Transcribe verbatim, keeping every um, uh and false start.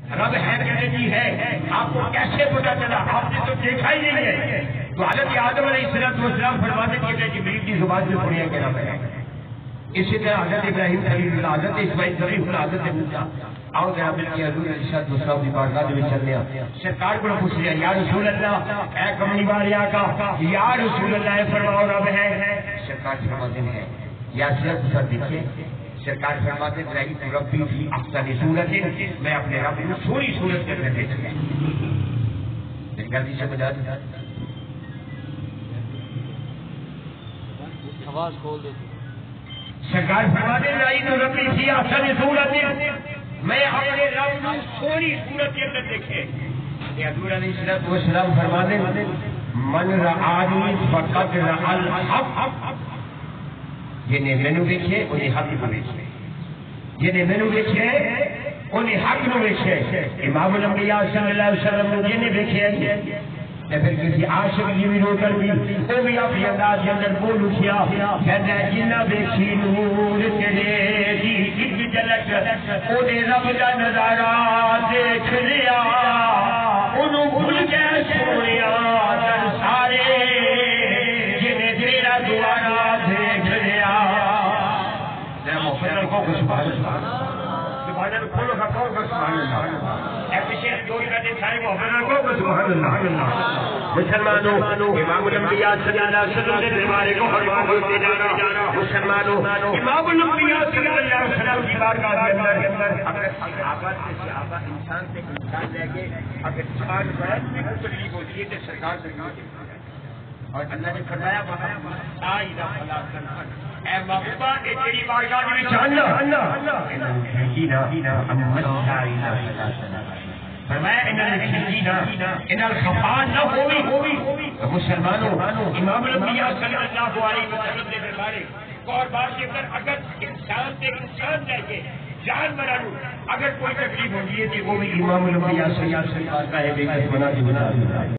رب ہے کہ نہیں ہے، آپ کو کیسے پتا چلا؟ آپ نے تو دیکھا ہی نہیں ہے۔ تو حضرت آدم علیہ السلام فرماتے تھے کہ جبریل کی زبان سے سنیا کہ رب ہے۔ اسی طرح حضرت ابراہیم خلیل اللہ، حضرت اسماعیل ذبیح اللہ، حضرت موسیٰ آؤ ذرا مل کے حضور علیہ السلام کی بارگاہ میں چلنے آ سرکار کو پوچھ لیا یا رسول اللہ، اے کملی والے آقا یا رسول اللہ فرماؤ رب ہے؟ سرکار فرماتے ہیں یا صرف سر دیکھیے، سرکار فرماتے ہیں رہی ربی فی احسن صورت، میں اپنے رب کو سوری صورت کے اندر دیکھ گیا۔ میری غلطی سے بجا دی آواز کھول دے۔ سرکار فرماتے ہیں رہی ربی فی احسن صورت، میں اپنے رب کو سوری صورت کے اندر دیکھے۔ حضور علیہ السلام فرماتے ہیں من رآنی فقد رأى الحق، جنہیں میں نے دیکھے انہیں حق کو دیکھے، جنہیں میں نے دیکھے انہیں حق نو دیکھے۔ امام الانبیاء صلی اللہ علیہ وسلم نے جنہیں دیکھے یا پھر کسی عاشق جی بھی رو کر بھی وہ بھی اپنی انداز کے اندر بول اٹھیا، کہتا ہے جنہ دیکھی نور تیرے دی ایک جھلک، انہیں رب دا نظارہ دیکھ لیا، انہوں بھول کے سونیا در سارے، جنہیں تیرا دوارا دیکھ لیا۔ ذرا محفل کو سبحان اللہ، سبحان اللہ کھولو کا کھولو کا سبحان اللہ، ایپریشیٹ دو کا دن سارے محفل کو سبحان اللہ۔ مسلمانوں امام الانبیاء صلی اللہ علیہ وسلم نے دربارے کو حرمان ہوتے جانا، مسلمانوں امام الانبیاء صلی اللہ علیہ وسلم کی بارگاہ کے اندر اگر صحابہ سے صحابہ انسان سے انسان رہ کے اگر چار بیت میں تکلیف ہوتی ہے تو سرکار سے اور اللہ نے فرمایا آئیدہ فلا تنفر، اے محبوبہ اے تیری بارگاہ میں جاننا فرمایا ان الخزینا ان الخفان نہ ہوئی ہوئی۔ مسلمانوں امام الانبیاء صلی اللہ علیہ وسلم نے دربارے اور بات کے اندر اگر انسان سے انسان رہ کے جان بنانو اگر کوئی تکلیف ہوتی ہے تو وہ بھی امام الانبیاء صلی اللہ علیہ وسلم کا ہے بے بنا